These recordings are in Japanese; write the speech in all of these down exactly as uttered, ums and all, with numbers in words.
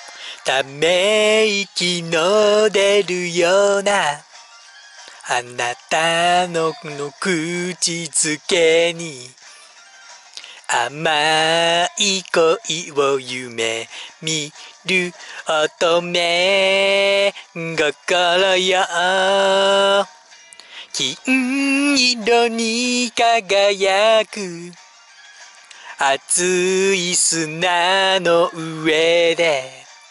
ため息の出るようなあなたのの口づけに甘い恋を夢見る乙女心よ金色に輝く熱い砂の上で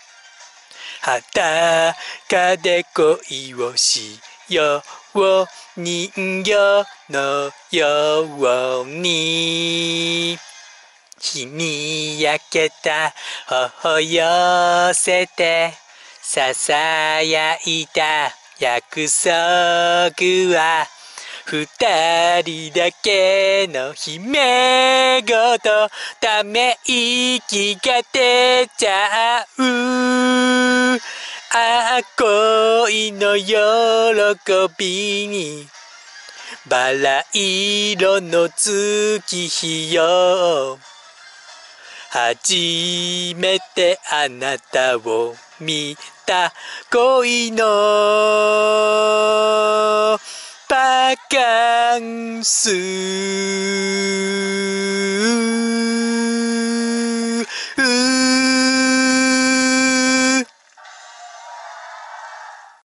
裸で恋をしよう人形のように日に焼けた頬寄せてささやいた約束は二人だけの姫ごとため息が出ちゃうああ恋の喜びにバラ色の月日よ初めてあなたを見た恋のバカンス